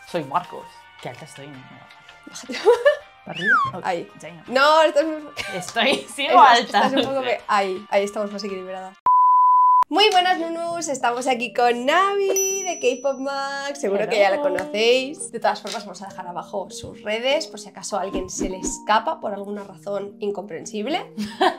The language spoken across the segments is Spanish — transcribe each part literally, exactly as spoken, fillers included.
Soy Marcos. Qué alta estoy. Bájate. ¿Arriba? Okay. Ahí. Damn. No, estás muy... Estoy, sigo estás, alta. estás un poco... pe- Ahí, ahí estamos más equilibradas. Muy buenas, Nunus. Estamos aquí con Navi de K-Pop Max. Seguro Hello. que ya la conocéis. De todas formas, vamos a dejar abajo sus redes por si acaso a alguien se le escapa por alguna razón incomprensible.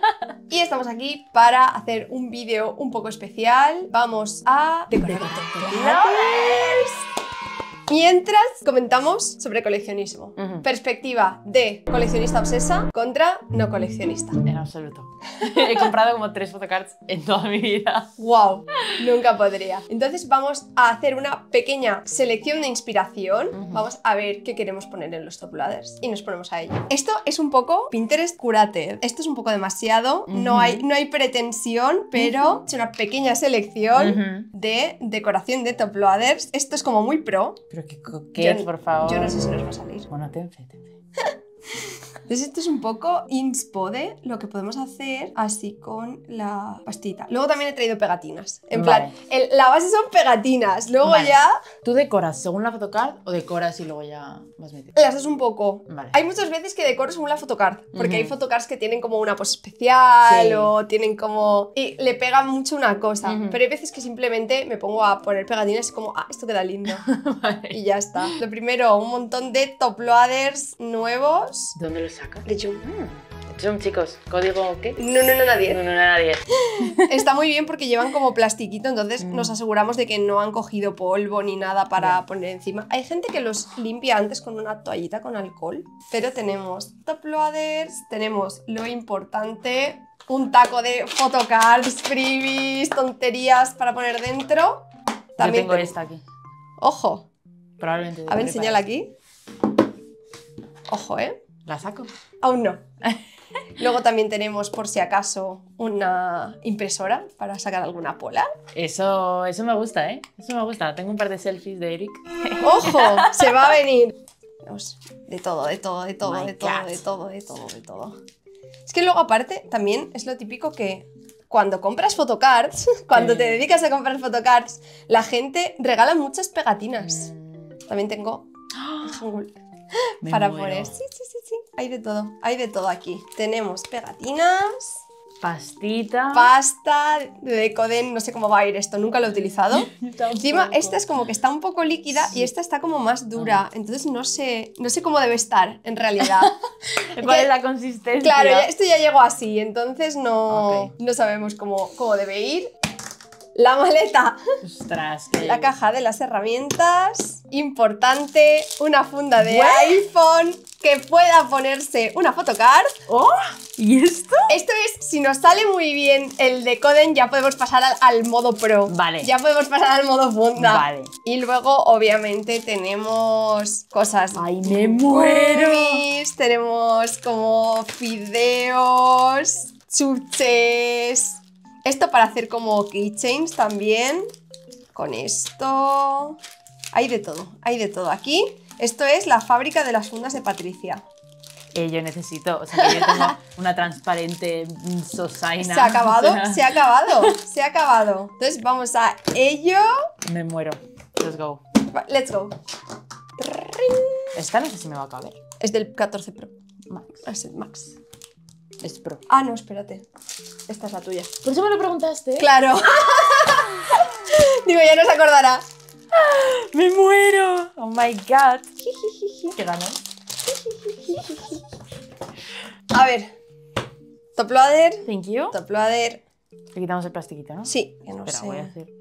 Y estamos aquí para hacer un vídeo un poco especial. Vamos a decorar toploaders. Mientras comentamos sobre coleccionismo. Uh-huh. Perspectiva de coleccionista obsesa contra no coleccionista. En absoluto. He comprado como tres photocards en toda mi vida. ¡Wow! Nunca podría. Entonces vamos a hacer una pequeña selección de inspiración. Uh-huh. Vamos a ver qué queremos poner en los top loaders y nos ponemos a ello. Esto es un poco Pinterest curated. Esto es un poco demasiado. Uh-huh. No hay, no hay pretensión, pero uh-huh. es una pequeña selección Uh-huh. de decoración de top loaders. Esto es como muy pro. Pero qué coquet, por favor. Yo no sé si nos va a salir. Bueno, ten fe, ten fe. Entonces esto es un poco inspo de lo que podemos hacer así con la pastita. Luego también he traído pegatinas. En Vale. plan, el, la base son pegatinas. Luego Vale. ya... ¿Tú decoras según la photocard o decoras y luego ya vas metiendo? Las dos un poco. Vale. Hay muchas veces que decoro según la photocard. Porque Uh-huh. hay photocards que tienen como una pose especial Sí. o tienen como... Y le pega mucho una cosa. Uh-huh. Pero hay veces que simplemente me pongo a poner pegatinas y como, ah, esto queda lindo. Vale. Y ya está. Lo primero, un montón de top loaders nuevos. ¿Dónde lo sacas? De Joom. Zoom, chicos. ¿Código qué? No, no, no, nadie. No, no, no, nadie. Está muy bien porque llevan como plastiquito, entonces Mm. nos aseguramos de que no han cogido polvo ni nada para Bien. poner encima. Hay gente que los limpia antes con una toallita con alcohol, pero tenemos top loaders, tenemos lo importante, un taco de photocards, freebies, tonterías para poner dentro. También Yo tengo te- esta aquí. Ojo, Probablemente. a ver, enséñala aquí. Ojo, ¿eh? ¿La saco? Aún no. Luego también tenemos, por si acaso, una impresora para sacar alguna pola. Eso, eso me gusta, ¿eh? Eso me gusta. Tengo un par de selfies de Eric. ¡Ojo! Se va a venir. Tenemos de todo, de todo, de todo, My de todo, God. de todo, de todo, de todo. Es que luego aparte también es lo típico que cuando compras photocards, cuando Sí. te dedicas a comprar photocards, la gente regala muchas pegatinas. Mm. También tengo Me para muero. poner. Sí, sí, sí, sí. Hay de todo, hay de todo aquí. Tenemos pegatinas, Pastita. pasta de Decoden, no sé cómo va a ir esto, nunca lo he utilizado. Encima, Tampoco. esta es como que está un poco líquida Sí. y esta está como más dura. Entonces no sé, no sé cómo debe estar en realidad. ¿Cuál Ya- es la consistencia? Claro, ya- esto ya llegó así, entonces no, Ok. no sabemos cómo, cómo debe ir. La maleta, Ostras, que... la caja de las herramientas. Importante, una funda de ¿What? iPhone que pueda ponerse una photocard. ¡Oh! ¿Y esto? Esto es, si nos sale muy bien el Decoden, ya podemos pasar al, al modo pro. Vale. Ya podemos pasar al modo funda. Vale. Y luego, obviamente, tenemos cosas. ¡Ay, me muero! Gummies, tenemos como fideos, chuches. Esto para hacer como keychains también. Con esto. Hay de todo, hay de todo aquí. Esto es la fábrica de las fundas de Patricia. Eh, yo necesito, o sea, que yo tengo una transparente mm, sosaina. Se ha acabado, o sea, se ha acabado, se ha acabado. Entonces vamos a ello. Me muero. Let's go. Va, let's go. Esta no sé si me va a caber. Es del catorce Pro. Max. Es el Max. Es pro. Ah, no, espérate. Esta es la tuya. Por eso me lo preguntaste. Claro. Digo, ya no se acordará. ¡Me muero! ¡Oh my god! ¿Qué ganó? A ver. Top loader. Thank you. Top loader. Le quitamos el plastiquito, ¿no? Sí, que no Espera, sé. voy a hacer.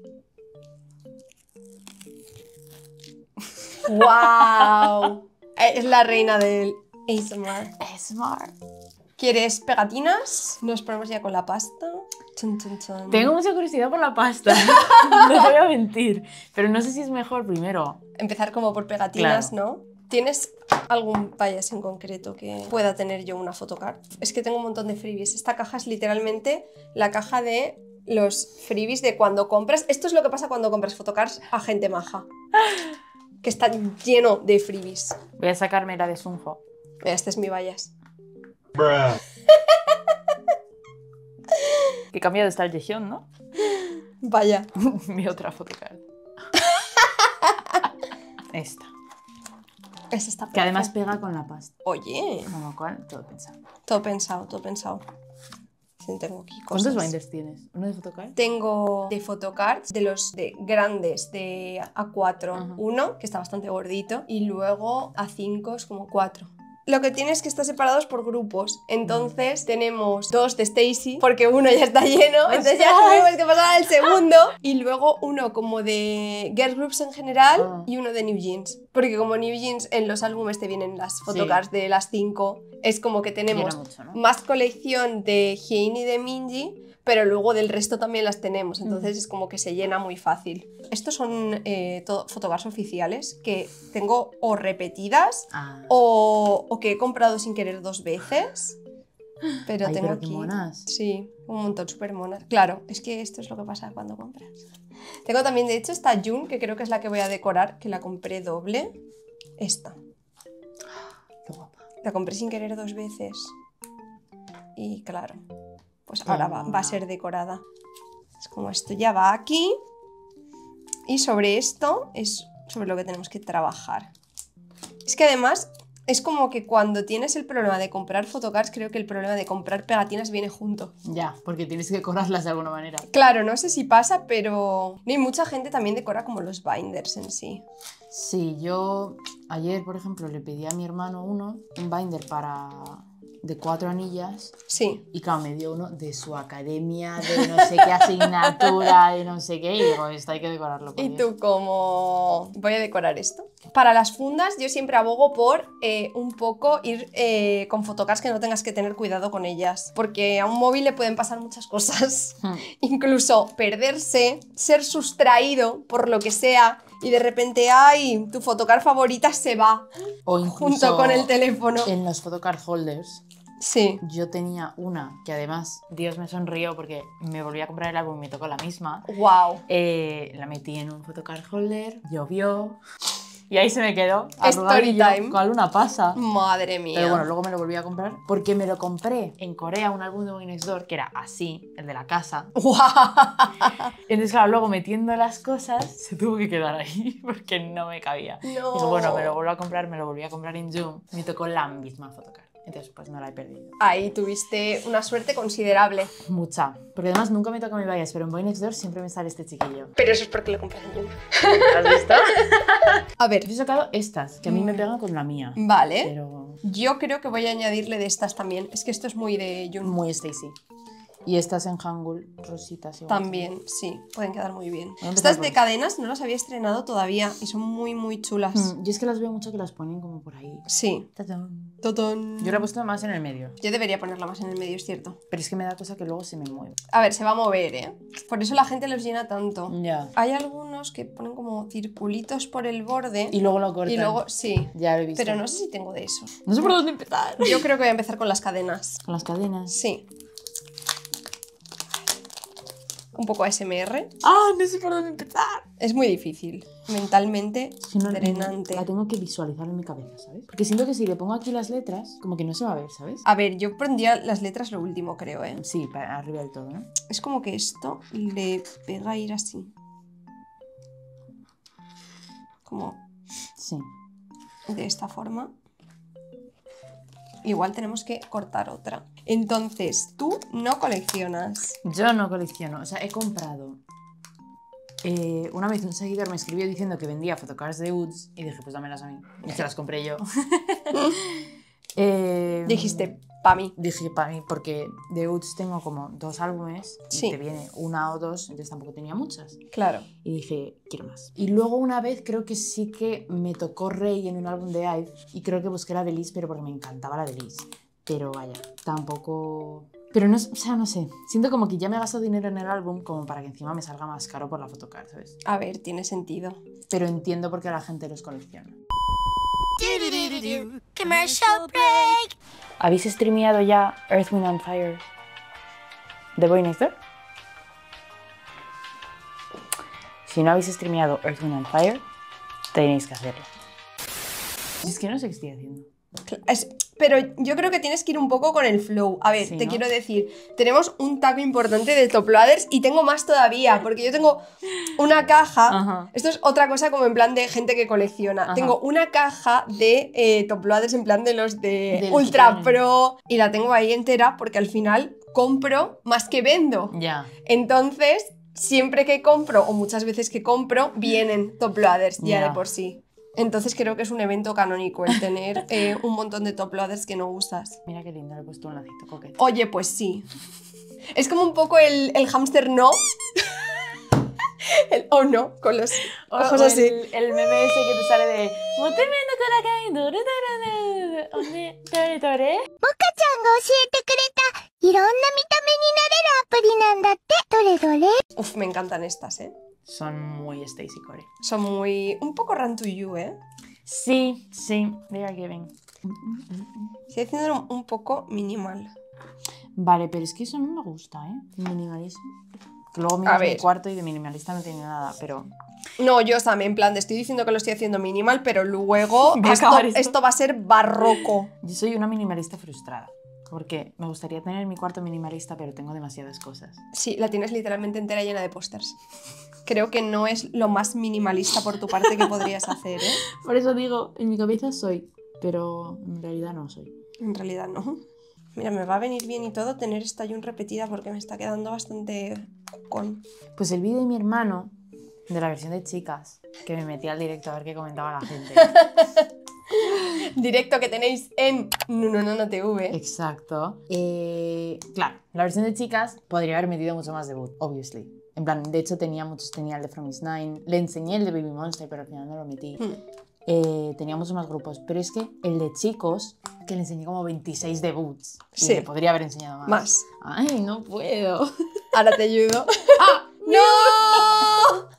¡Wow! Es la reina del A S M R. Smart. ¿Quieres pegatinas? Nos ponemos ya con la pasta. Chun, chun, chun. Tengo mucha curiosidad por la pasta. No te voy a mentir. Pero no sé si es mejor primero. Empezar como por pegatinas, Claro. ¿no? ¿Tienes algún payas en concreto que pueda tener yo una photocard? Es que tengo un montón de freebies. Esta caja es literalmente la caja de los freebies de cuando compras. Esto es lo que pasa cuando compras photocards a gente maja. Que está lleno de freebies. Voy a sacarme la de Sunjo. Mira, este es mi bayas. Que he cambiado de Star Jeon, ¿no? Vaya. Mi otra photocard. Esta. Esa está perfecta. Que además pega con la pasta. Oye, Con lo cual, todo pensado. todo pensado, todo pensado. Sí, tengo aquí cosas. ¿Cuántos binders tienes? ¿Uno de photocard? Tengo de photocards, de los de grandes de A cuatro, Ajá. uno, que está bastante gordito, y luego A cinco es como cuatro. Lo que tiene es que está separados por grupos. Entonces tenemos dos de Stacy, porque uno ya está lleno, entonces ya tenemos que pasar al segundo. Y luego uno como de girl groups en general Ah. y uno de New Jeans. Porque como New Jeans en los álbumes te vienen las photocards de las cinco, es como que tenemos Llena mucho, ¿no? más colección de Hein y de Minji, pero luego del resto también las tenemos, entonces es como que se llena muy fácil. Estos son eh, todo photocards oficiales que tengo o repetidas Ah. o, o que he comprado sin querer dos veces, pero Ay, tengo pero qué aquí... monas. Sí, un montón súper monas. Claro, es que esto es lo que pasa cuando compras. Tengo también, de hecho, esta June, que creo que es la que voy a decorar, que la compré doble. Esta. Qué guapa. La compré sin querer dos veces. Y claro, pues ahora va, va a ser decorada. Es como esto ya va aquí. Y sobre esto es sobre lo que tenemos que trabajar. Es que además es como que cuando tienes el problema de comprar photocards, creo que el problema de comprar pegatinas viene junto. Ya, porque tienes que decorarlas de alguna manera. Claro, no sé si pasa, pero no, y mucha gente también decora como los binders en sí. Sí, yo ayer, por ejemplo, le pedí a mi hermano uno, un binder para... de cuatro anillas, Sí. y claro, me dio uno de su academia, de no sé qué asignatura, de no sé qué, y digo, esto hay que decorarlo. por Y Dios. tú como... Voy a decorar esto. Para las fundas yo siempre abogo por eh, un poco ir eh, con photocards que no tengas que tener cuidado con ellas. Porque a un móvil le pueden pasar muchas cosas. Hmm. Incluso perderse, ser sustraído por lo que sea y de repente, ay, tu photocard favorita se va O incluso junto con el teléfono. en los photocard holders. Sí. Yo tenía una que además, Dios me sonrió porque me volví a comprar el álbum y me tocó la misma. Wow. Eh, la metí en un photocard holder, llovió y ahí se me quedó Story arrugadillo, time. cual una pasa. Madre mía. Pero bueno, luego me lo volví a comprar porque me lo compré en Corea, un álbum de Boy Next Door que era así, el de la casa. Wow. Entonces, claro, luego metiendo las cosas se tuvo que quedar ahí porque no me cabía. No. Digo, bueno, me lo vuelvo a comprar, me lo volví a comprar en Zoom. Me tocó la misma photocard. Entonces, pues no la he perdido. Ahí tuviste una suerte considerable. Mucha. Porque además nunca me toca mi bias, pero en Boy Next Door siempre me sale este chiquillo. Pero eso es porque lo compras en June. ¿Has visto? A ver, Yo he sacado estas, que a mí me pegan con la mía. vale. Pero Yo creo que voy a añadirle de estas también. Es que esto es muy de June. muy Stacy. Y estas en Hangul, rositas igual. También, sí, pueden quedar muy bien. Voy a empezar Estas por de esta. cadenas no las había estrenado todavía y son muy, muy chulas. Mm, yo es que las veo mucho que las ponen como por ahí. Sí. ¡Tatán! Totón. Yo la he puesto más en el medio. Yo debería ponerla más en el medio, es cierto. Pero es que me da cosa que luego se me mueve. A ver, se va a mover, ¿eh? Por eso la gente los llena tanto. Ya. Hay algunos que ponen como circulitos por el borde Y luego lo cortan. y luego, sí. Ya lo he visto. Pero no sé si tengo de esos. No sé por dónde empezar. Yo creo que voy a empezar con las cadenas. Con las cadenas. Sí. Un poco A S M R. ¡Ah! No sé por dónde empezar. Es muy difícil. Mentalmente Si no, drenante. la tengo que visualizar en mi cabeza, ¿sabes? Porque siento que si le pongo aquí las letras, como que no se va a ver, ¿sabes? A ver, yo pondría las letras lo último, creo, ¿eh? Sí, para arriba del todo, ¿no? Es como que esto le pega a ir así. Como Sí. de esta forma. Igual tenemos que cortar otra. Entonces, tú no coleccionas. Yo no colecciono, o sea, he comprado. Eh, una vez un seguidor me escribió diciendo que vendía photocards de Uds y dije, pues dámelas a mí. Y se las compré yo. eh, Dijiste, pa' mí. Dije para mí, porque de Uds tengo como dos álbumes y Sí. te viene una o dos, entonces tampoco tenía muchas. Claro. Y dije, quiero más. Y luego una vez creo que sí que me tocó Rey en un álbum de Ive y creo que busqué la de Liz, pero porque me encantaba la de Liz. Pero vaya, tampoco... Pero no, o sea, no sé. Siento como que ya me he gastado dinero en el álbum como para que encima me salga más caro por la photocard, ¿sabes? A ver, tiene sentido. Pero entiendo por qué la gente los colecciona. Commercial break. ¿Habéis streameado ya Earth, Wind and Fire de Boy Next Door? Si no habéis streameado Earth, Wind and Fire, tenéis que hacerlo. Es que no sé qué estoy haciendo. Es, pero yo creo que tienes que ir un poco con el flow. A ver, Sí, te ¿no? quiero decir, tenemos un taco importante de top loaders y tengo más todavía, porque yo tengo una caja. Ajá. Esto es otra cosa como en plan de gente que colecciona. Ajá. Tengo una caja de eh, top loaders en plan de los de, De los Ultra que Pro y la tengo ahí entera porque al final compro más que vendo. Ya. Entonces, siempre que compro o muchas veces que compro, vienen top loaders ya Ya. de por sí. Entonces creo que es un evento canónico el tener eh, un montón de top loaders que no usas. Mira qué lindo, le he puesto un lacito coquete. Oye, pues sí. Es como un poco el, el hámster no. El o no, con los ojos O así. El, el meme ese que te sale de... ちゃんが教えてくれたいろんな見た目になれるアプリなんだって。どれどれ？ Uf, me encantan estas, ¿eh? Son muy Stacy Core. Son muy... un poco run to you, ¿eh? Sí, sí, they are giving. Estoy haciendo un poco minimal. Vale, pero es que eso no me gusta, ¿eh? Minimalismo. Que luego A miras mi ver. cuarto y de minimalista no tiene nada, pero... No, yo también, en plan, te estoy diciendo que lo estoy haciendo minimal, pero luego Va a esto, acabar esto. esto va a ser barroco. Yo soy una minimalista frustrada. Porque me gustaría tener mi cuarto minimalista, pero tengo demasiadas cosas. Sí, la tienes literalmente entera llena de pósters. Creo que no es lo más minimalista por tu parte que podrías hacer, ¿eh? Por eso digo, en mi cabeza soy, pero en realidad no soy. En realidad no. Mira, me va a venir bien y todo tener esta Jun repetida porque me está quedando bastante con. Pues el vídeo de mi hermano, de la versión de chicas, que me metí al directo a ver qué comentaba la gente. Directo que tenéis en No No No No T V. Exacto. Eh, claro, la versión de chicas podría haber metido mucho más debut, obviously. En plan, de hecho tenía muchos, tenía el de From Is Nine, le enseñé el de Baby Monster, pero al final no lo metí. Hmm. Eh, tenía muchos más grupos, pero es que el de chicos, que le enseñé como veintiséis debuts, y Sí. le podría haber enseñado más. Más. Ay, no puedo. Ahora te ayudo. ¡Ah! ¡No!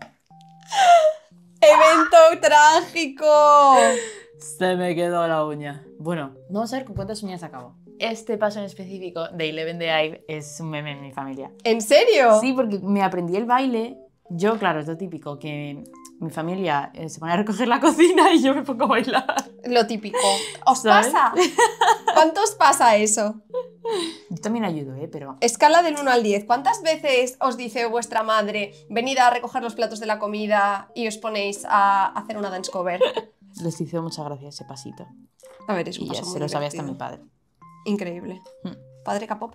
¡Evento trágico! Se me quedó la uña. Bueno, vamos a ver con cuántas uñas acabo. Este paso en específico de Eleven de Ive es un meme en mi familia. ¿En serio? Sí, porque me aprendí el baile. Yo, claro, es lo típico, que mi familia eh, se pone a recoger la cocina y yo me pongo a bailar. Lo típico. ¿Os ¿Sabes? pasa? ¿Cuánto os pasa eso? Yo también ayudo, ¿eh? Pero... Escala del uno al diez. ¿Cuántas veces os dice vuestra madre, venid a recoger los platos de la comida y os ponéis a hacer una dance cover? Les hizo mucha gracia ese pasito. A ver, es un Y ya paso se muy lo sabe hasta divertido. mi padre. Increíble. Hmm. ¿Padre K-Popper?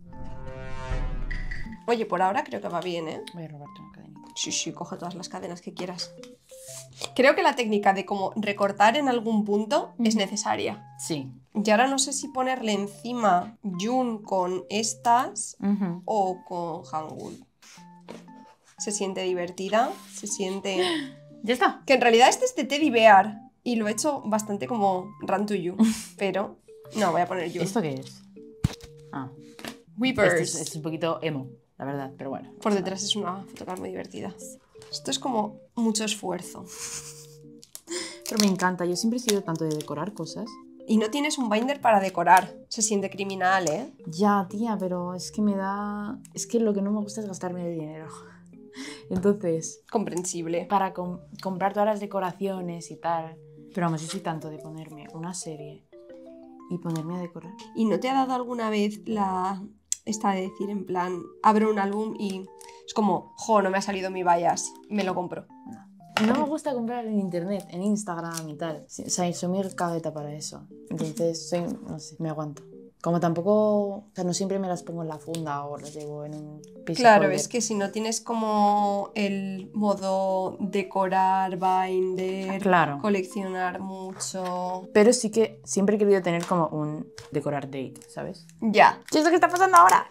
Oye, por ahora creo que va bien, ¿eh? Voy a robarte una cadenita. Sí, sí, coge todas las cadenas que quieras. Creo que la técnica de como recortar en algún punto es necesaria. Sí. Y ahora no sé si ponerle encima Jun con estas Ujú. o con Hangul. Se siente divertida, se siente... Ya está. Que en realidad este es de Teddy Bear y lo he hecho bastante como Run to You, pero no, voy a poner Jun. ¿Esto qué es? Ah, Weavers. esto es, esto es un poquito emo, la verdad, pero bueno. Por detrás es una photocard muy divertida. Esto es como mucho esfuerzo. Pero me encanta, yo siempre he sido tanto de decorar cosas. Y no tienes un binder para decorar. Se siente criminal, ¿eh? Ya, tía, pero es que me da... Es que lo que no me gusta es gastarme el dinero. Entonces, Comprensible. para com- comprar todas las decoraciones y tal... Pero vamos, yo soy tanto de ponerme una serie y ponerme a decorar. ¿Y no te ha dado alguna vez la... esta de decir en plan, abro un álbum y es como, jo, no me ha salido mi bias, me lo compro? No me gusta comprar en internet, en Instagram y tal. Sí, o sea, soy muy cagueta para eso. Entonces, soy, no sé, me aguanto. Como tampoco, o sea, no siempre me las pongo en la funda o las llevo en un piso. Claro, es que si no tienes como el modo decorar, binder, Claro. coleccionar mucho... Pero sí que siempre he querido tener como un decorar date, ¿sabes? Ya, ¿Qué es lo que está pasando ahora?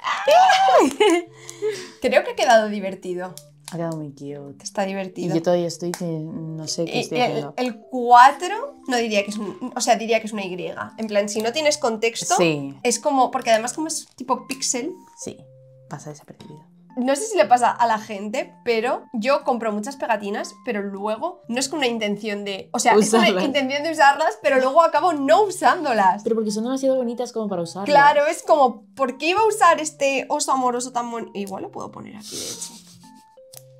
creo que ha quedado divertido. Ha quedado muy cute. Está Y divertido. yo todavía estoy que no sé qué Y estoy el, haciendo. el cuatro no diría que es un... O sea, diría que es una Y. En plan, si no tienes contexto, Sí, es como... Porque además como es tipo pixel, sí, pasa desapercibido. no sé si le pasa a la gente, pero yo compro muchas pegatinas, pero luego no es con una intención de... O sea, es con Usarlas. una intención de usarlas, pero luego acabo no usándolas. Pero porque son demasiado bonitas como para usarlas. Claro, es como, ¿por qué iba a usar este oso amoroso tan bonito? Igual lo puedo poner aquí, de hecho.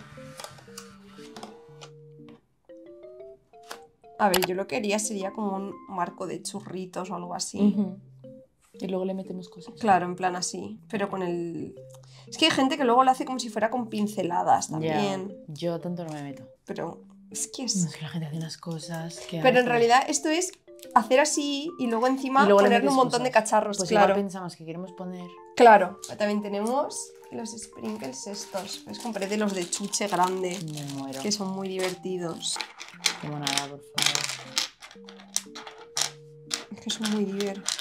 A ver, yo lo que haría sería como un marco de churritos o algo así. Ujú. Y luego le metemos cosas. Claro, en plan así, pero con el... Es que hay gente que luego lo hace como si fuera con pinceladas también. Ya, yo tanto no me meto. Pero es que No, es... es que la gente hace unas cosas que... Pero en hace. realidad esto es hacer así y luego encima Y luego le ponerle metes un montón cosas. de cacharros, Pues claro. igual pensamos que queremos poner... Claro. También tenemos los sprinkles estos. Pues compré de los de chuche grande, Me muero. que son muy divertidos. Como nada, por favor. Es que son muy divertidos.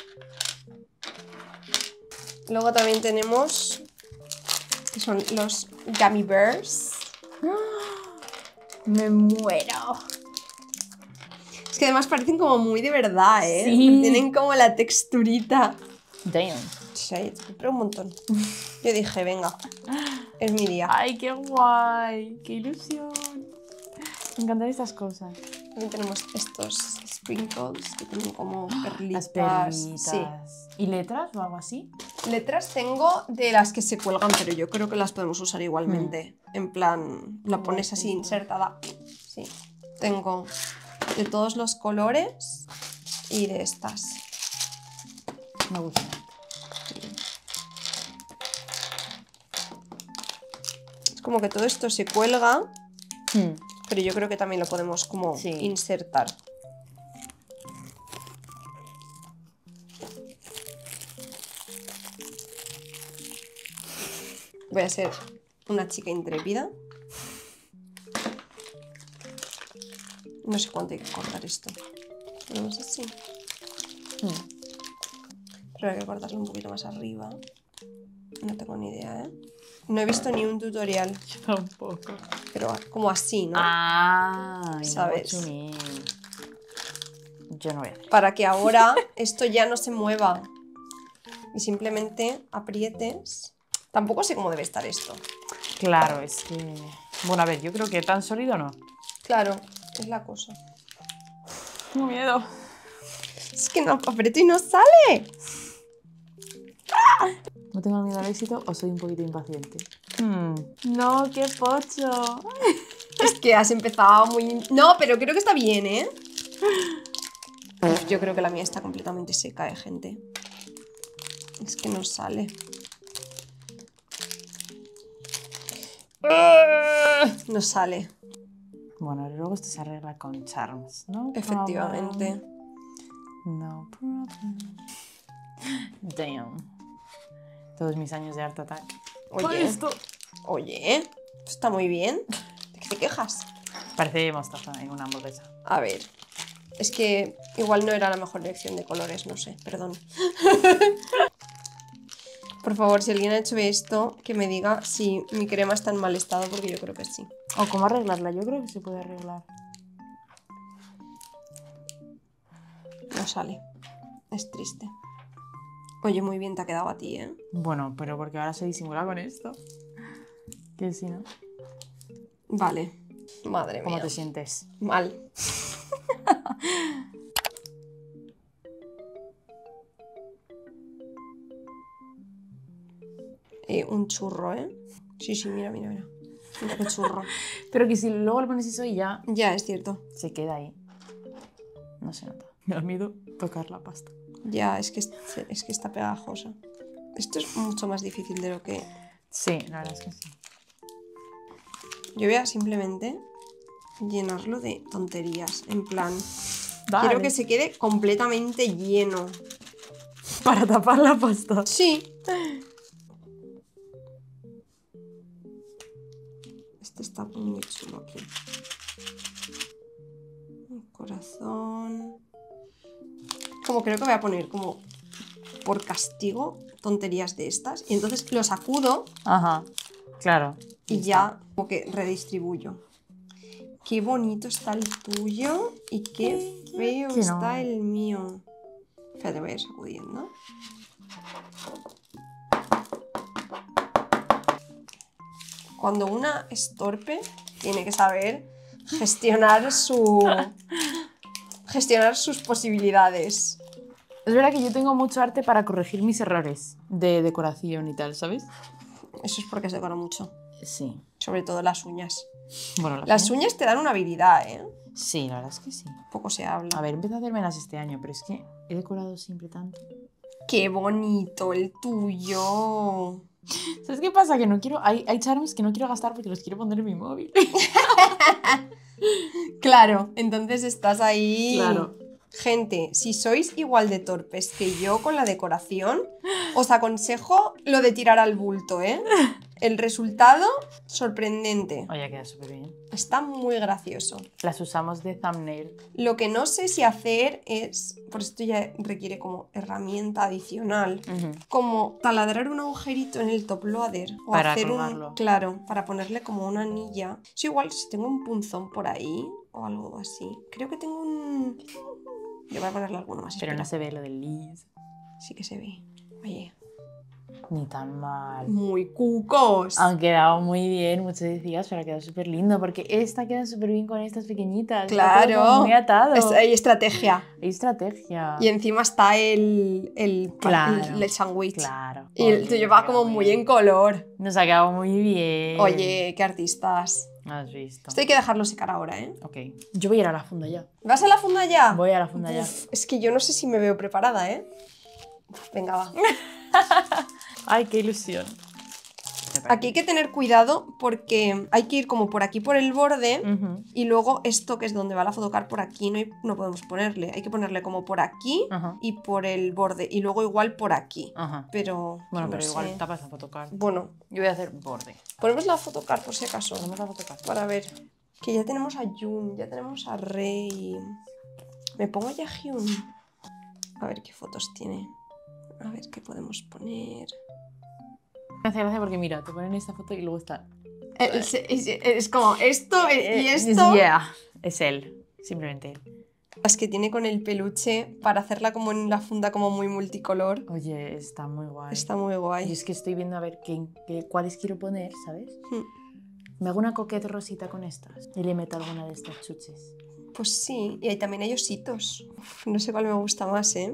Luego también tenemos... que son los gummy bears. Me muero. Es que además parecen como muy de verdad, ¿eh? Sí. Tienen como la texturita. Damn. Sí, compré un montón. Yo dije, venga, es mi día. Ay, qué guay. Qué ilusión. Me encantan estas cosas. También tenemos estos sprinkles que tienen como Las perlitas. perlitas. Sí. ¿Y letras o algo así? Letras tengo de las que se cuelgan, pero yo creo que las podemos usar igualmente. Mm. En plan, la pones así insertada. Sí. Tengo de todos los colores y de estas. Me gusta. Es como que todo esto se cuelga, Hmm. pero yo creo que también lo podemos como Sí. insertar. Voy a ser una chica intrépida. No sé cuánto hay que cortar esto. Ponemos así. Hmm. Pero hay que cortarlo un poquito más arriba. No tengo ni idea, ¿eh? No he visto ni un tutorial. Yo tampoco. Pero como así, ¿no? Ah, ¿sabes? Yo no voy a hacer. Para que ahora esto ya no se mueva. Y simplemente aprietes. Tampoco sé cómo debe estar esto. Claro, es que... Bueno, a ver, yo creo que tan sólido no. Claro, es la cosa. Tengo miedo. Es que no aprieto y no sale. ¿No tengo miedo al éxito o soy un poquito impaciente? Hmm. No, qué pocho. Es que has empezado muy... No, pero creo que está bien, ¿eh? Yo creo que la mía está completamente seca, ¿eh, gente? Es que no sale. No sale. Bueno, luego esto se arregla con charms, ¿no? Efectivamente. No problem. Damn. Todos mis años de Art Attack. Oye, esto. oye, esto está muy bien. ¿De qué te quejas? Parece mostaza en una hamburguesa. A ver, es que igual no era la mejor elección de colores, no sé, perdón. Por favor, si alguien ha hecho esto, que me diga si mi crema está en mal estado, porque yo creo que sí. O cómo arreglarla, yo creo que se puede arreglar. No sale. Es triste. Oye, muy bien te ha quedado a ti, ¿eh? Bueno, pero porque ahora se disimula con esto. Que si no. Vale. Madre ¿Cómo mía. te sientes? Mal. eh, un churro, ¿eh? Sí, sí, mira, mira, mira. Mira qué churro. Pero que si luego le pones eso y ya Ya, es cierto. se queda ahí. No se nota. Me da miedo tocar la pasta. Ya, es que, es, es que está pegajosa. Esto es mucho más difícil de lo que... Sí, la verdad es que sí. Yo voy a simplemente llenarlo de tonterías. En plan, Vale. quiero que se quede completamente lleno. Para tapar la pasta. Sí. Este está muy chulo aquí. Un corazón. Como creo que voy a poner como por castigo tonterías de estas. Y entonces lo sacudo. Ajá, claro. Y ya como que redistribuyo. Qué bonito está el tuyo y qué feo que está no. el mío. Espérate, voy a ir sacudiendo. Cuando una es torpe, tiene que saber gestionar su... gestionar sus posibilidades. Es verdad que yo tengo mucho arte para corregir mis errores de decoración y tal, ¿sabes? Eso es porque se decora mucho. Sí. Sobre todo las uñas. Bueno, las, Las uñas te dan una habilidad, ¿eh? Sí, la verdad es que sí. Poco se habla. A ver, empecé a hacérmelas este año, pero es que he decorado siempre tanto. ¡Qué bonito el tuyo! ¿Sabes qué pasa? Que no quiero... Hay, hay charms que no quiero gastar porque los quiero poner en mi móvil. Claro, entonces estás ahí... Claro. Gente, si sois igual de torpes que yo con la decoración, os aconsejo lo de tirar al bulto, ¿eh? El resultado, sorprendente. Oye, queda súper bien. Está muy gracioso. Las usamos de thumbnail. Lo que no sé si hacer es, por esto ya requiere como herramienta adicional, Uh-huh. como taladrar un agujerito en el top loader o Para hacer colgarlo. un, claro, para ponerle como una anilla. Eso igual si tengo un punzón por ahí o algo así. Creo que tengo un... Yo voy a ponerle alguno más. Pero espera. no se ve lo del Liz. Sí que se ve. Oye. Ni tan mal. Muy cucos. Han quedado muy bien, muchos decías, pero ha quedado súper lindo, porque esta queda súper bien con estas pequeñitas. Está todo Claro. como muy atado. Es- hay estrategia. Hay estrategia. Y encima está el, el, Claro, el, el sándwich. Claro. Y el Oye, tuyo nos ha va como quedado muy bien. en color. Nos ha quedado muy bien. Oye, qué artistas. Has visto. Esto hay que dejarlo secar ahora, ¿eh? Ok. Yo voy a ir a la funda ya. ¿Vas a la funda ya? Voy a la funda ya. Uf, es que yo no sé si me veo preparada, ¿eh? Uf, venga, va. Ay, qué ilusión. Aquí hay que tener cuidado porque hay que ir como por aquí por el borde Ujú. y luego esto que es donde va la fotocar por aquí no, hay- no podemos ponerle. Hay que ponerle como por aquí Ajá. y por el borde y luego igual por aquí. Ajá. Pero Bueno, no pero igual sé. tapas la fotocar. Bueno, Yo voy a hacer borde. ponemos la fotocar por si acaso. Ponemos la fotocar. Para ver. Que ya tenemos a Jun, ya tenemos a Rey. Me pongo ya a Hyun. A ver qué fotos tiene. A ver qué podemos poner. Me hace gracia porque mira, te ponen esta foto y luego está. Es, es- es como esto y Eh, esto. Yeah, es él. Simplemente él. Las que tiene con el peluche para hacerla como en la funda como muy multicolor. Oye, está muy guay. Está muy Y guay. es que estoy viendo a ver qué, qué- cuáles quiero poner, ¿sabes? Hmm. Me hago una coqueta rosita con estas y le meto alguna de estas chuches. Pues sí, y ahí también hay ositos. Uf, no sé cuál me gusta más, ¿eh?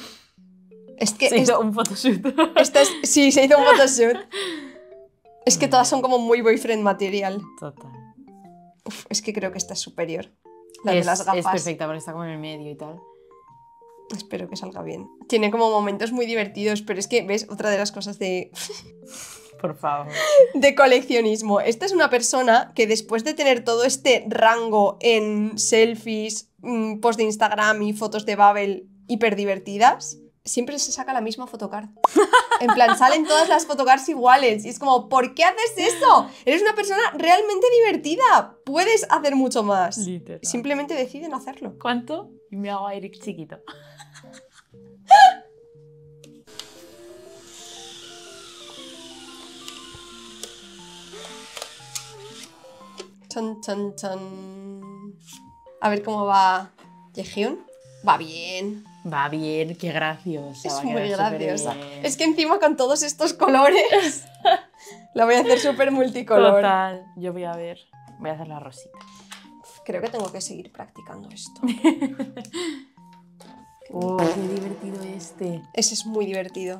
Es que Se es- hizo un photoshoot. esta es- sí, se hizo un photoshoot. Es que todas son como muy boyfriend material. Total. Uf, es que creo que esta es superior. La es, de las gafas. es perfecta porque está como en el medio y tal. Espero que salga bien. Tiene como momentos muy divertidos, pero es que, ¿ves? Otra de las cosas de, Por favor. de coleccionismo. Esta es una persona que después de tener todo este rango en selfies, mm, post de Instagram y fotos de Babel hiper divertidas, siempre se saca la misma photocard. En plan, salen todas las photocards iguales. Y es como, ¿por qué haces eso? Eres una persona realmente divertida. Puedes hacer mucho más. Literal. Simplemente deciden hacerlo. ¿Cuánto? Y me hago a Eric chiquito. Chan, chan, chan. A ver cómo va Yehyun. Va bien. Va bien, qué graciosa. Es va a muy quedar graciosa. superbién. Es que encima con todos estos colores la voy a hacer súper multicolor. Total. Yo voy a ver. Voy a hacer la rosita. Creo que tengo que seguir practicando esto. Oh, qué divertido este. Ese es muy divertido.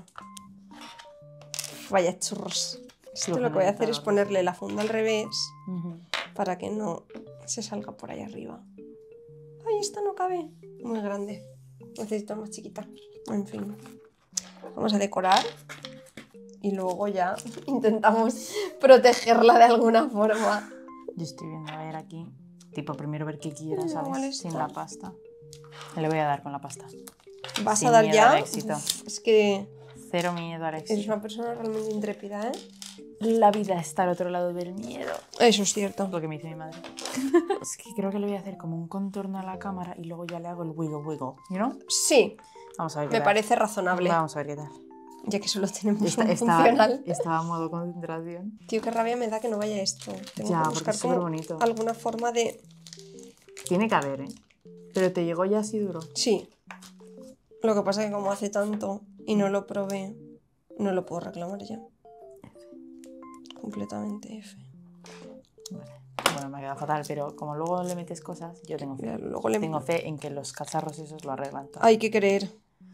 Vaya churros. Esto Lo lo que voy a hacer generalizado, es ponerle la funda al revés Ujú. para que no se salga por ahí arriba. Ay, esta no cabe. Muy grande. Necesito más chiquita. En fin. Vamos a decorar. Y luego ya intentamos protegerla de alguna forma. Yo estoy viendo a ver aquí. Tipo, primero ver qué quiera, Ay, ¿sabes? igual está. Sin la pasta. Le voy a dar con la pasta. ¿Vas Sin a dar miedo ya? al éxito. Uf, es que Cero miedo al eres éxito. una persona realmente intrépida, ¿eh? La vida está al otro lado del miedo. Eso es cierto. Lo que me dice mi madre. Es que creo que le voy a hacer como un contorno a la cámara y luego ya le hago el wiggle wiggle, ¿you know? Sí, Vamos a ver qué me tal. parece razonable. Vamos a ver qué tal. Ya que solo tenemos Está, un está, funcional. estaba en modo concentración. Tío, qué rabia me da que no vaya esto. Tengo Ya, que porque buscar es súper como bonito. alguna forma de... Tiene que haber, ¿eh? Pero te llegó ya así duro. Sí. Lo que pasa es que como hace tanto y no lo probé, no lo puedo reclamar ya. Completamente F. Vale. Bueno, me ha quedado fatal, pero como luego le metes cosas, yo tengo fe. Mira, luego le... Tengo fe en que los cacharros esos lo arreglan todo. Hay que creer.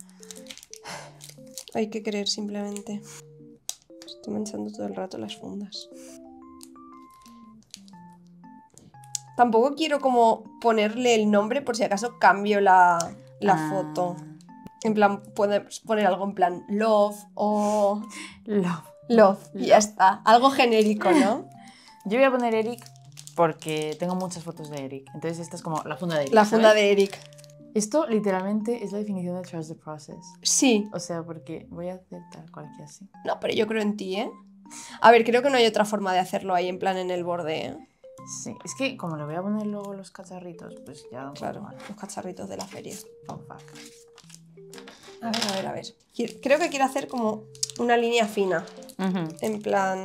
Hay que creer simplemente. Estoy manchando todo el rato las fundas. Tampoco quiero como ponerle el nombre por si acaso cambio la, la Ah, foto. En plan, puedes poner algo en plan love o Love. love y ya está. Algo genérico, ¿no? Yo voy a poner Eric porque tengo muchas fotos de Eric. Entonces esta es como la funda de Eric. La funda ¿sabes? de Eric. Esto literalmente es la definición de trust the process. Sí. O sea, porque voy a hacer tal cual que así. No, pero yo creo en ti, ¿eh? A ver, creo que no hay otra forma de hacerlo ahí en plan en el borde, ¿eh? Sí, es que como le voy a poner luego los cacharritos, pues ya da un poco Claro, mal. los cacharritos de la feria. Oh, fuck. A ver, a ver, a ver. Qui- Creo que quiero hacer como una línea fina. Ujú. En plan...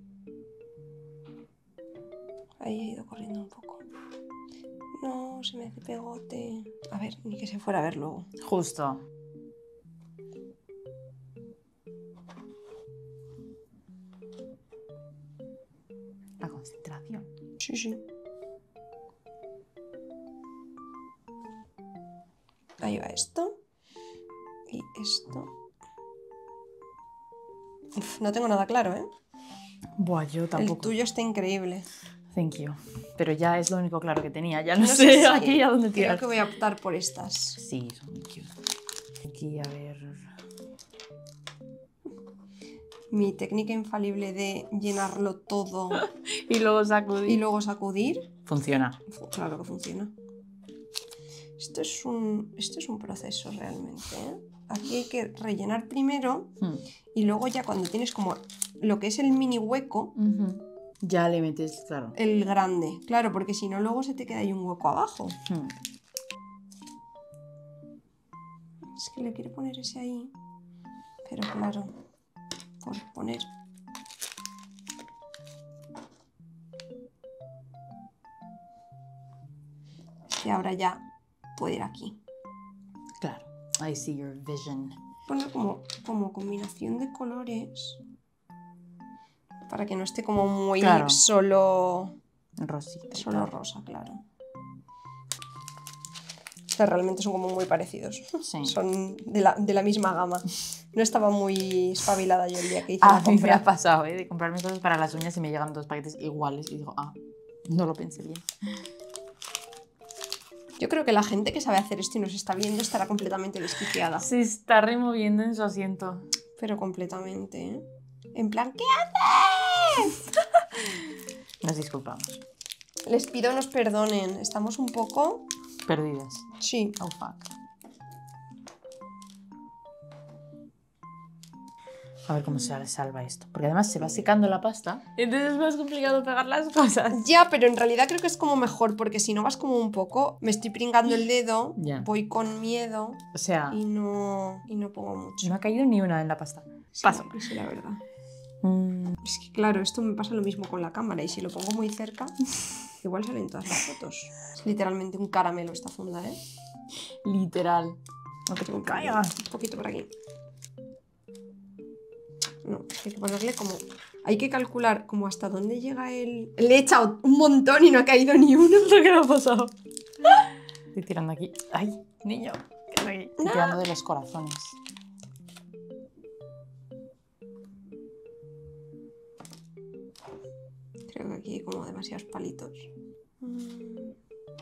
Ahí he ido corriendo un poco. No, se me hace pegote. A ver, ni que se fuera a ver luego. Justo. concentración. Sí, sí. Ahí va esto. Y esto. Uf, no tengo nada claro, ¿eh? Buah, yo tampoco. El tuyo está increíble. Thank you. Pero ya es lo único claro que tenía. Ya no, No sé, sé si aquí a dónde Creo tirar. que voy a optar por estas. Sí, son muy cute. Aquí, a ver... Mi técnica infalible de llenarlo todo Y luego sacudir. y luego sacudir. Funciona. Claro que funciona. Esto es un, esto es un proceso realmente, ¿eh? Aquí hay que rellenar primero Hmm. y luego ya cuando tienes como lo que es el mini hueco, Uh-huh. Ya le metes, claro. el grande. Claro, porque si no luego se te queda ahí un hueco abajo. Hmm. Es que le quiero poner ese ahí. Pero claro, por poner... Es que ahora ya puede ir aquí. Claro. I see your vision. Poner como, como combinación de colores para que no esté como muy Claro. solo, Rosita. y solo tal. rosa, claro. O sea, realmente son como muy parecidos. Sí. Son de la, de la misma gama. No estaba muy espabilada yo el día que hice A la mí me compra. ha pasado, ¿eh? De comprarme cosas para las uñas y me llegan dos paquetes iguales. Y digo, ah, no lo pensé bien. Yo creo que la gente que sabe hacer esto y nos está viendo estará completamente desquiciada. Se está removiendo en su asiento. Pero completamente, ¿eh? En plan, ¿qué haces? Nos disculpamos. Les pido nos perdonen. Estamos un poco... Perdidas. Sí. Oh, fuck. A ver cómo se salva esto. Porque además se va secando la pasta. Entonces es más complicado pegar las cosas. Ya, pero en realidad creo que es como mejor, porque si no vas como un poco, me estoy pringando el dedo, Ya. voy con miedo O sea, y no, y no pongo mucho. no ha caído ni una en la pasta. Sí, Paso. Sí, la verdad. Mm, Es que claro, esto me pasa lo mismo con la cámara y si lo pongo muy cerca, igual salen todas las fotos. Es literalmente un caramelo esta funda, ¿eh? literal. No te Un caigas. Un poquito por aquí. No, hay que ponerle como... Hay que calcular como hasta dónde llega el... Le he echado un montón y no ha caído ni uno. ¿Qué me ha pasado? Estoy tirando aquí. ¡Ay, niño! ¿Qué haces aquí? Estoy No. tirando de los corazones. Creo que aquí hay como demasiados palitos. Mm.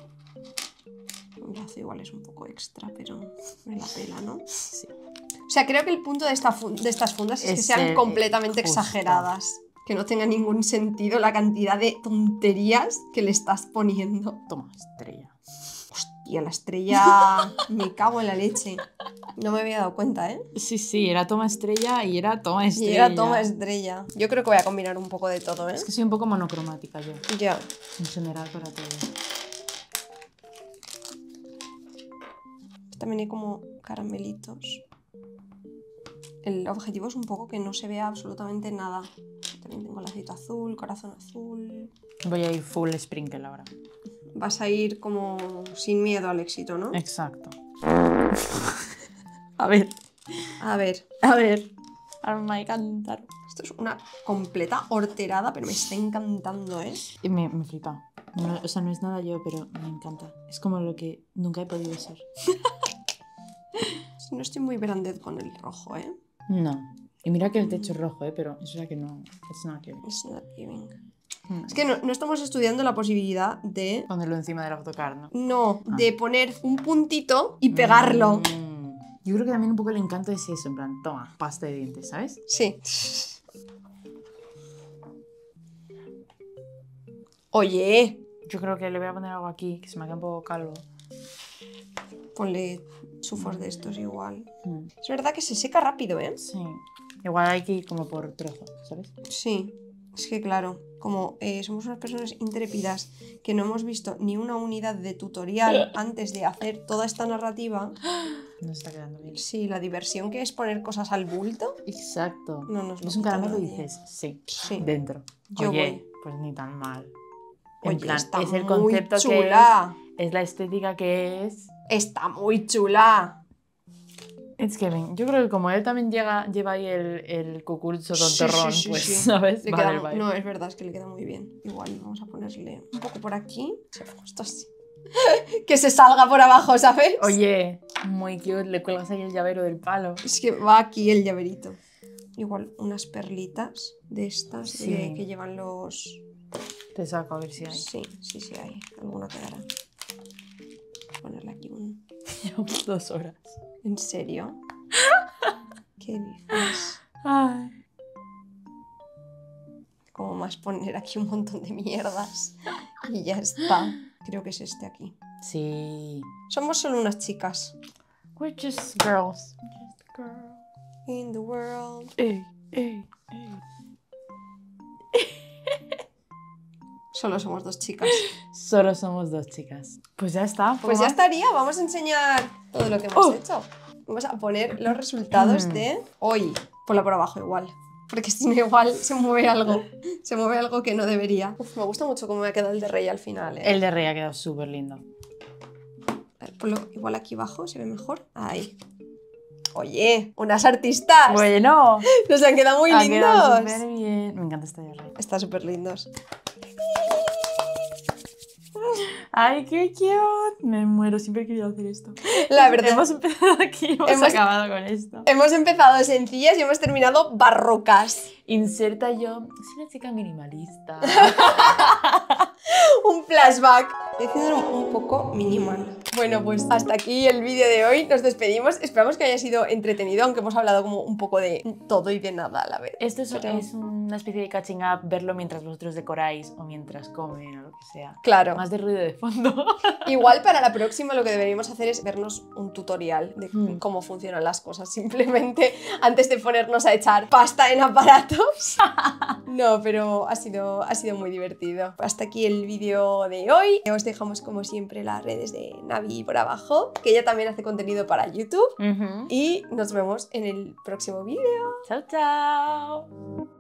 Un lazo igual es un poco extra, pero me la pela, ¿no? Sí. O sea, creo que el punto de, esta fun- de estas fundas es, que Es sean el- completamente justo. exageradas. Que no tenga ningún sentido la cantidad de tonterías que le estás poniendo. Toma, estrella. Hostia, la estrella... me cago en la leche. No me había dado cuenta, ¿eh? Sí, sí, era toma estrella y era toma Y estrella. era toma estrella. Yo creo que voy a combinar un poco de todo, ¿eh? Es que soy un poco monocromática yo, Ya. en general para todo. También hay como caramelitos. El objetivo es un poco que no se vea absolutamente nada. También tengo lacito azul, corazón azul. Voy a ir full sprinkle ahora. Vas a ir como sin miedo al éxito, ¿no? Exacto. A ver, A ver, a ver. Arma y cantar. esto es una completa horterada, pero me está encantando, ¿eh? Y me, me flipa. No, o sea, no es nada yo, pero me encanta. Es como lo que nunca he podido ser. No estoy muy branded con el rojo, ¿eh? No. Y mira que el techo es rojo, ¿eh? Pero es verdad que no. Es nada que ver. It's not giving. Mm. Es que no, no estamos estudiando la posibilidad de... Ponerlo encima del autocar, ¿no? No, Ah. de poner un puntito y pegarlo. Mm. Yo creo que también un poco el encanto es eso, en plan, toma, pasta de dientes, ¿sabes? Sí. Oye, Yo creo que le voy a poner algo aquí, que se me queda un poco calvo. ponle chufos de estos igual. Mm. Es verdad que se seca rápido, ¿eh? Sí. Igual hay que ir como por trozo, ¿sabes? Sí. Es que claro, como eh, somos unas personas intrépidas que no hemos visto ni una unidad de tutorial antes de hacer toda esta narrativa, Nos está quedando bien. sí, la diversión que es poner cosas al bulto, Exacto. no nos lo ¿Ves un quita caramelo y nadie. dices, sí, Sí. dentro? Yo Oye, voy. pues ni tan mal. En Oye, plan, está es el muy concepto que chula. es, es la estética que es. Está muy chula. Es que ven, yo creo que como él también llega, lleva ahí el, el cucurucho Sí, tontorrón, sí, sí, pues, sí. ¿sabes? Le Vale, queda el mu- vibe. no, es verdad, es que le queda muy bien. Igual, vamos a ponerle un poco por aquí. Sí, justo así. Que se salga por abajo, ¿sabes? Oye, muy cute, le cuelgas ahí el llavero del palo. Es que va aquí el llaverito. Igual unas perlitas de estas Sí. de- que llevan los... Te saco a ver si hay. Sí, sí, sí hay. Alguna quedará. Ponerle aquí un... Llevamos dos horas. ¿En serio? ¿Qué dices? Ay. Como más poner aquí un montón de mierdas. Y ya está. Creo que es este aquí. Sí. Somos solo unas chicas. We're just girls. Just girls. In the world. Ey, ey, ey. Solo somos dos chicas. Solo somos dos chicas. Pues ya está. ¿poco Pues ya más? estaría. Vamos a enseñar todo lo que hemos Oh. hecho. Vamos a poner los resultados Mm. de hoy. Ponla por abajo igual. Porque si no igual se mueve algo. Se mueve algo que no debería. Uf, me gusta mucho cómo me ha quedado el de rey al final. ¿eh? El de Rey ha quedado súper lindo. A ver, ponlo igual aquí abajo, se ve mejor. Ahí. Oye, unas artistas. Bueno, Nos han quedado muy ha quedado lindos. súper bien. Me encanta este de Rey. Están súper lindos. Ay, qué cute. Me muero, siempre he querido hacer esto. La verdad. Hemos empezado aquí y hemos, Hemos- acabado con esto. Hemos empezado sencillas y hemos terminado barrocas. Inserta yo. Soy una chica minimalista. Un flashback. Estoy haciendo un poco minimal. Bueno, pues hasta aquí el vídeo de hoy. Nos despedimos. Esperamos que haya sido entretenido, aunque hemos hablado como un poco de todo y de nada a la vez. Esto es, Pero- es una especie de catching up, verlo mientras vosotros decoráis o mientras comen o lo que sea. Claro. Más de ruido de fondo. Igual para la próxima lo que deberíamos hacer es vernos un tutorial de Hmm. cómo funcionan las cosas. Simplemente antes de ponernos a echar pasta en aparatos. No, pero ha sido, ha sido muy divertido. Hasta aquí el vídeo de hoy. Os dejamos como siempre las redes de Navi por abajo, que ella también hace contenido para YouTube. Ujú. Y nos vemos en el próximo vídeo. Chao, chao.